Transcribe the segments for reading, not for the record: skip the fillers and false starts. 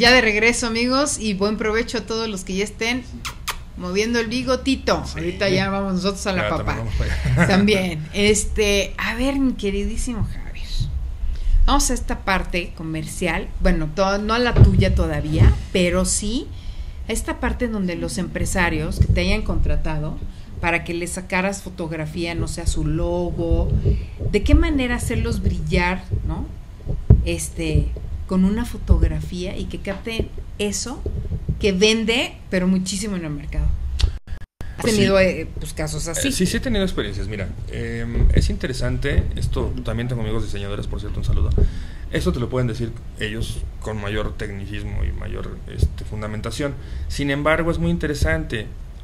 ya de regreso, amigos, y buen provecho a todos los que ya estén moviendo el bigotito. Sí. Ahorita ya vamos nosotros a la papa. También. A ver, mi queridísimo Javier. Vamos a esta parte comercial. Bueno, no a la tuya todavía, pero sí a esta parte en donde los empresarios que te hayan contratado para que les sacaras fotografía, no sé, a su logo, de qué manera hacerlos brillar, ¿no? Con una fotografía y que capte eso que vende, pero muchísimo en el mercado. ¿Has tenido pues, casos así? Sí, he tenido experiencias. Mira, es interesante. Esto también tengo amigos diseñadores, por cierto, un saludo. Esto te lo pueden decir ellos con mayor tecnicismo y mayor fundamentación. Sin embargo, es muy interesante.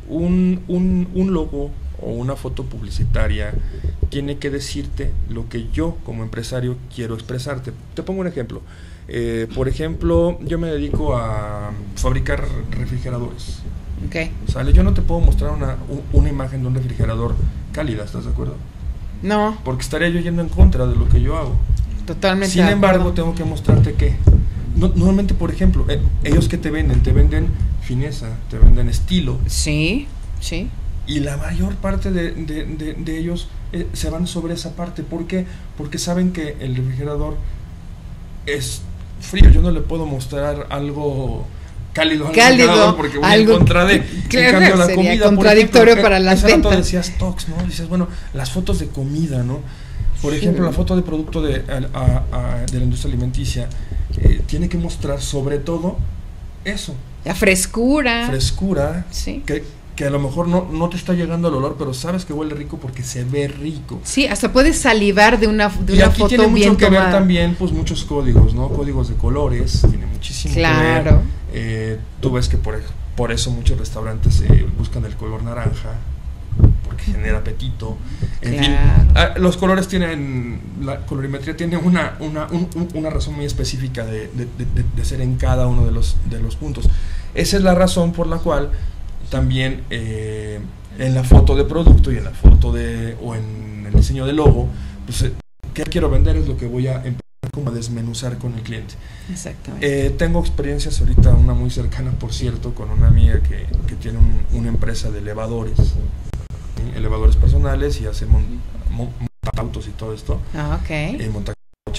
Un logo o una foto publicitaria tiene que decirte lo que yo como empresario quiero expresarte. Te pongo un ejemplo. Por ejemplo, yo me dedico a fabricar refrigeradores. Okay. ¿Sale? Yo no te puedo mostrar una imagen de un refrigerador cálida, ¿estás de acuerdo? No. Porque estaría yo yendo en contra de lo que yo hago. Totalmente. Sin embargo, tengo que mostrarte que normalmente, por ejemplo, ellos que te venden fineza, te venden estilo. Sí. Y la mayor parte de ellos se van sobre esa parte. ¿Por qué? Porque saben que el refrigerador es frío. Yo no le puedo mostrar algo cálido porque voy en contra de. Claro, en cambio, la sería comida, contradictorio ejemplo, para las ventas. Decías tox, ¿no? Dices, bueno, las fotos de comida, ¿no? Por ejemplo, la foto de producto de la industria alimenticia tiene que mostrar sobre todo eso. La frescura. Sí. Que a lo mejor no te está llegando el olor, pero sabes que huele rico porque se ve rico. Sí, hasta puedes salivar de una foto bien tomada. Y aquí tiene mucho que ver también, pues, muchos códigos, ¿no? Códigos de colores, tiene muchísimo que ver. Tú ves que por eso muchos restaurantes buscan el color naranja, porque genera apetito. En fin, los colores tienen, la colorimetría tiene una razón muy específica de ser en cada uno de los puntos. Esa es la razón por la cual también en la foto de producto y en la foto o en el diseño del logo, pues qué quiero vender es lo que voy a empezar como a desmenuzar con el cliente. Exactamente. Tengo experiencias ahorita, una muy cercana, por cierto, con una amiga que tiene una empresa de elevadores, ¿sí? Elevadores personales, y hace autos y todo esto. Monta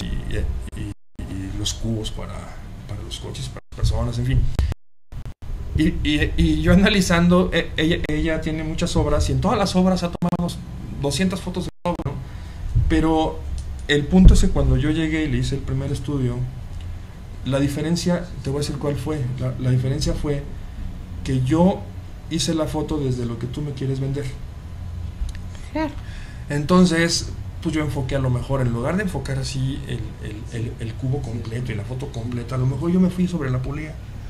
y los cubos para los coches, para las personas, en fin. Y yo analizando, ella tiene muchas obras, y en todas las obras ha tomado 200 fotos de todo, ¿no? Pero el punto es que cuando yo llegué y le hice el primer estudio, la diferencia, te voy a decir cuál fue. La diferencia fue que yo hice la foto desde lo que tú me quieres vender. Claro. Entonces, pues yo enfoqué, a lo mejor, en lugar de enfocar así el cubo completo y la foto completa, a lo mejor yo me fui sobre la polea.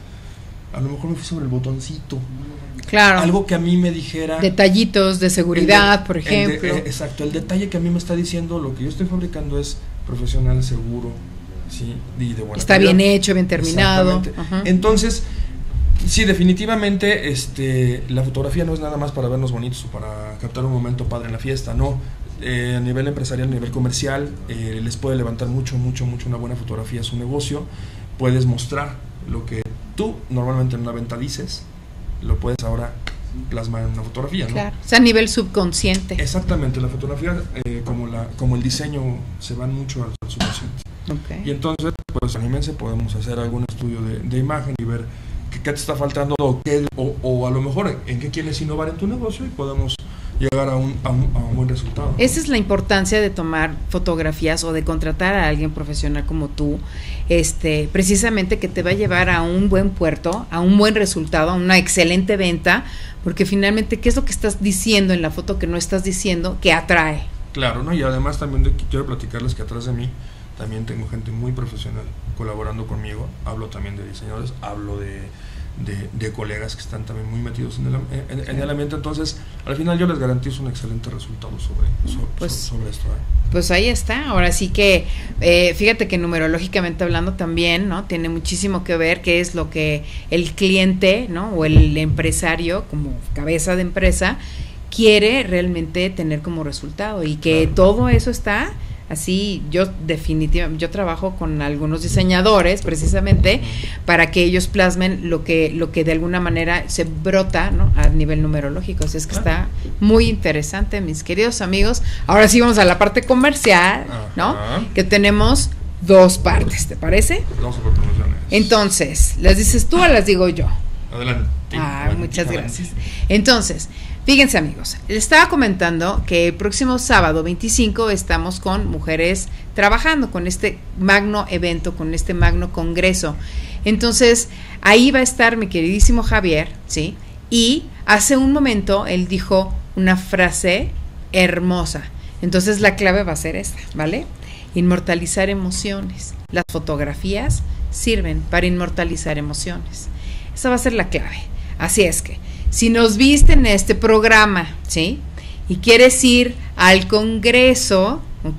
A lo mejor me fui sobre el botoncito. Claro. Algo que a mí me dijera. Detallitos de seguridad, por ejemplo. Exacto, el detalle que a mí me está diciendo lo que yo estoy fabricando es profesional, seguro, ¿sí? Y de buena está calidad. Bien hecho, bien terminado. Entonces, sí, definitivamente la fotografía no es nada más para vernos bonitos o para captar un momento padre en la fiesta, no. A nivel empresarial, a nivel comercial, les puede levantar mucho una buena fotografía a su negocio. Puedes mostrar lo que tú normalmente en una venta dices, lo puedes ahora plasmar en una fotografía, ¿no? Claro, o sea, a nivel subconsciente. Exactamente, la fotografía, como el diseño, se van mucho al subconsciente. Y entonces, pues, anímense, podemos hacer algún estudio de imagen y ver qué te está faltando o a lo mejor en qué quieres innovar en tu negocio, y podemos llegar a un buen resultado. Esa es la importancia de tomar fotografías o de contratar a alguien profesional como tú, precisamente, que te va a llevar a un buen puerto, a un buen resultado, a una excelente venta, porque finalmente, ¿qué es lo que estás diciendo en la foto que no estás diciendo que atrae? Claro, ¿no? Y además también quiero platicarles que atrás de mí también tengo gente muy profesional colaborando conmigo. Hablo también de diseñadores, hablo de colegas que están también muy metidos en el ambiente. Entonces, al final yo les garantizo un excelente resultado sobre esto. Pues ahí está. Ahora sí que fíjate que numerológicamente hablando también, ¿no? Tiene muchísimo que ver qué es lo que el cliente, ¿no? O el empresario, como cabeza de empresa, quiere realmente tener como resultado, y que todo eso está así yo definitivamente, yo trabajo con algunos diseñadores precisamente para que ellos plasmen lo que de alguna manera se brota, ¿no?, a nivel numerológico. Así es que está muy interesante, mis queridos amigos. Ahora sí vamos a la parte comercial, ¿no? Que tenemos 2 partes, ¿te parece? 2 promociones. Entonces, ¿las dices tú o las digo yo? Adelante. Muchas gracias. Entonces, fíjense, amigos, les estaba comentando que el próximo sábado 25 estamos con mujeres trabajando con este magno evento, con este magno congreso. Entonces, ahí va a estar mi queridísimo Javier, ¿sí? Y hace un momento él dijo una frase hermosa. Entonces, la clave va a ser esta, ¿vale? Inmortalizar emociones. Las fotografías sirven para inmortalizar emociones. Esa va a ser la clave. Así es que, si nos viste en este programa, ¿sí?, y quieres ir al congreso, ¿ok?,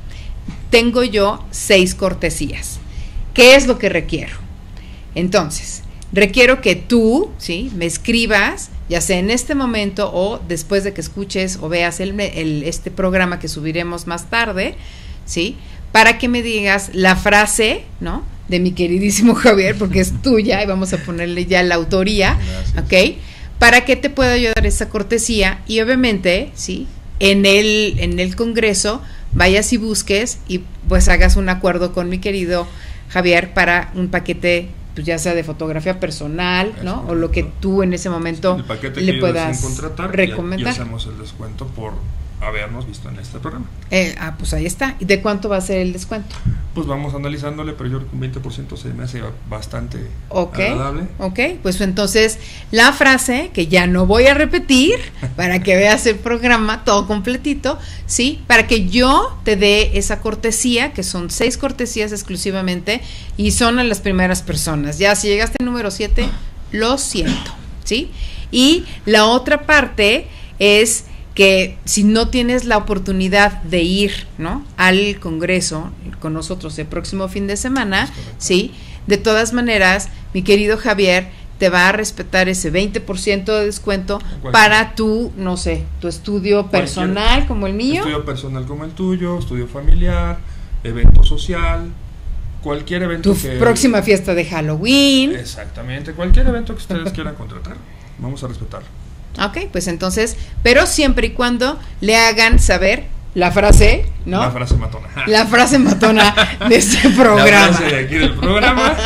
tengo yo 6 cortesías. ¿Qué es lo que requiero? Entonces, requiero que tú, ¿sí?, me escribas, ya sea en este momento o después de que escuches o veas este programa que subiremos más tarde, ¿sí?, para que me digas la frase, ¿no?, de mi queridísimo Javier, porque es tuya y vamos a ponerle ya la autoría. Gracias. ¿Ok? Para que te pueda ayudar esa cortesía y obviamente, ¿sí?, en el congreso vayas y busques y pues hagas un acuerdo con mi querido Javier para un paquete, pues ya sea de fotografía personal, ¿no?, o lo que tú en ese momento le puedas recomendar. Y hacemos el descuento por habernos visto en este programa. Pues ahí está. ¿Y de cuánto va a ser el descuento? Pues vamos analizándole, pero yo creo que un 20% se me hace bastante agradable. Ok, pues entonces la frase, que ya no voy a repetir, para que veas el programa todo completito, ¿sí? Para que yo te dé esa cortesía, que son 6 cortesías exclusivamente, y son a las primeras personas. Ya si llegaste al número 7, lo siento, ¿sí? Y la otra parte es que si no tienes la oportunidad de ir, ¿no?, al congreso con nosotros el próximo fin de semana, ¿sí?, de todas maneras, mi querido Javier te va a respetar ese 20% de descuento para tu, no sé, tu estudio personal como el mío. Estudio personal como el tuyo, estudio familiar, evento social, cualquier evento. Tu próxima fiesta de Halloween. Exactamente, cualquier evento que ustedes quieran contratar, vamos a respetarlo. Ok, pues entonces, pero siempre y cuando le hagan saber la frase, ¿no? La frase matona. La frase matona de este programa. La frase de aquí del programa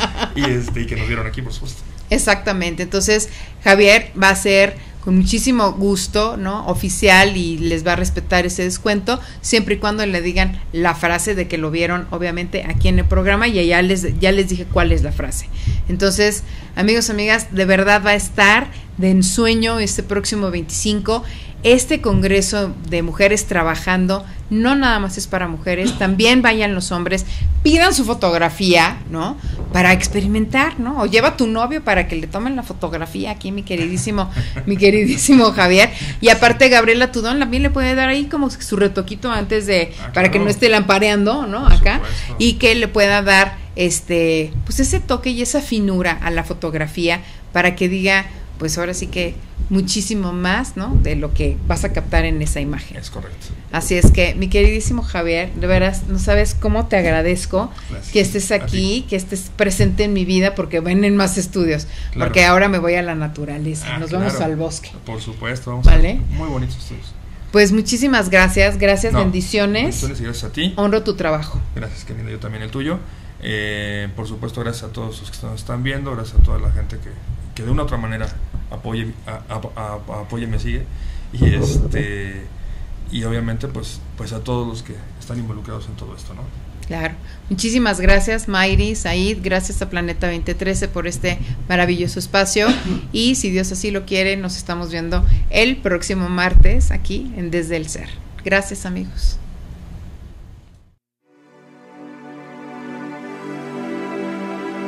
y que nos dieron aquí, por supuesto. Exactamente, entonces Javier va a ser con muchísimo gusto, ¿no?, oficial, y les va a respetar ese descuento siempre y cuando le digan la frase de que lo vieron obviamente aquí en el programa, y ya les dije cuál es la frase. Entonces, amigos, amigas, de verdad va a estar de ensueño este próximo 25. Este congreso de mujeres trabajando no nada más es para mujeres, también vayan los hombres, pidan su fotografía, ¿no?, para experimentar, ¿no? O lleva a tu novio para que le tomen la fotografía aquí, mi queridísimo Javier. Y aparte Gabriela Tudón también le puede dar ahí como su retoquito antes de, para que no esté lampareando, ¿no?, acá, y que le pueda dar pues ese toque y esa finura a la fotografía para que diga, pues ahora sí que muchísimo más, ¿no?, de lo que vas a captar en esa imagen. Es correcto. Así es que, mi queridísimo Javier, de veras, no sabes cómo te agradezco. Gracias. Que estés aquí, que estés presente en mi vida, porque vienen más estudios, claro, porque ahora me voy a la naturaleza, nos vamos al bosque. Por supuesto, vamos ¿vale? A muy bonitos estudios. Pues muchísimas gracias, bendiciones. Bendiciones y gracias a ti. Honro tu trabajo. Gracias, querida, yo también el tuyo. Por supuesto, gracias a todos los que nos están viendo, gracias a toda la gente que de una u otra manera apoye, me sigue, y obviamente pues a todos los que están involucrados en todo esto, ¿no? Claro, muchísimas gracias Mayri, Said, gracias a Planeta 2013 por este maravilloso espacio, y si Dios así lo quiere, nos estamos viendo el próximo martes aquí en Desde el Ser. Gracias, amigos.